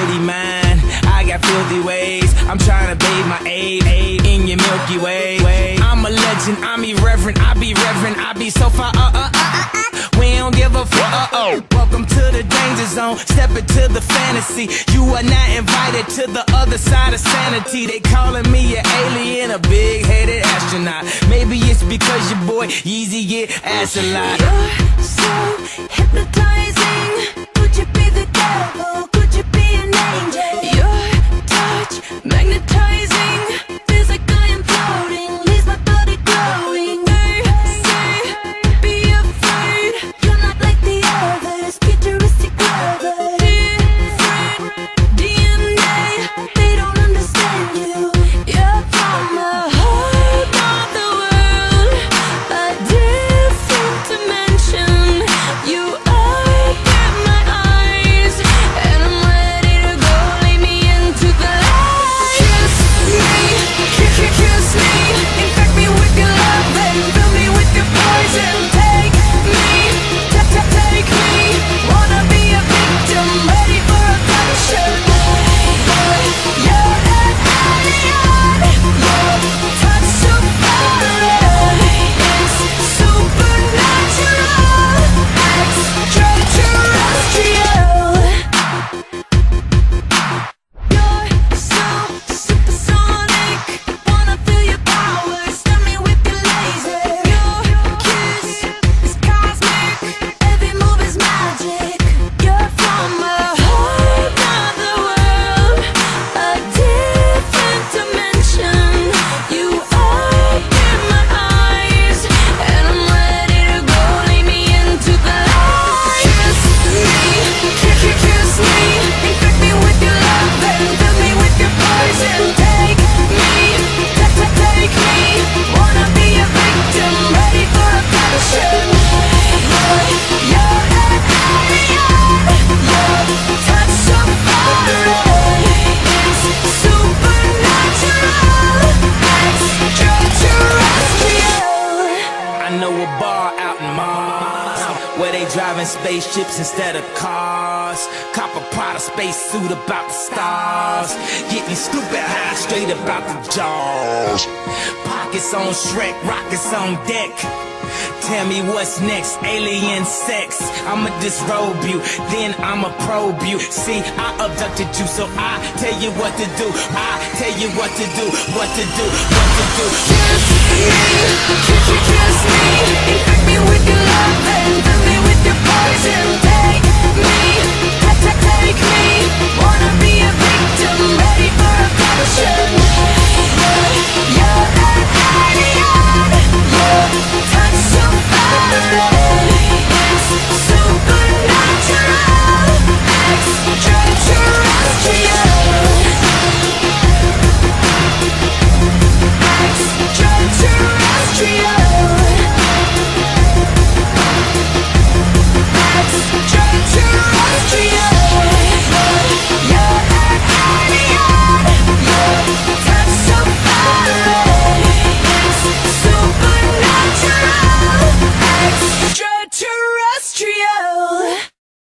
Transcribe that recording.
dirty mind, I got filthy ways. I'm trying to bathe my aid in your Milky Way. I'm a legend, I'm irreverent, I be reverent, I be so far, we don't give a fuck, Welcome to the danger zone, step into the fantasy. You are not invited to the other side of sanity. They calling me an alien, a big-headed astronaut. Maybe it's because your boy Yeezy get ass a lot. You're so hypnotizing. Could you be the devil? Could you be an angel? Your touch magnetizing. Feels like I am floating, leaves my body glowing. They say, be afraid. You're not like the others, futuristic lovers. Different DNA, they don't understand you. You're from a whole other world, a different dimension. You open my eyes, and I'm ready to go. Lay me into the light. Kiss me, kiss me, infect me with your love, then fill me with your poison. Take me, take me. Wanna be a victim, ready for attention. You're an alien. Your touch so foreign. It's supernatural, extraterrestrial. You're so supersonic. Wanna feel your power, stun me with your laser. Your kiss is cosmic, every move is magic. You're from a whole other world, a different dimension. You open my eyes, and I'm ready to go. Lay me into the light. Kiss me, infect me with your love, then fill me with your poison. Take me, take me. Wanna be a victim, ready for attention. You're an alien. Your touch so foreign. It's supernatural, extraterrestrial. I know a bar out in Mars where they driving spaceships instead of cars. Cop a Prada space suit about the stars. Getting stupid high straight about the jaws. Pockets on Shrek, rockets on deck. Tell me what's next, alien sex. I'ma disrobe you, then I'ma probe you. See, I abducted you, so I tell you what to do. I tell you what to do, what to do, what to do. Kiss me, kiss me.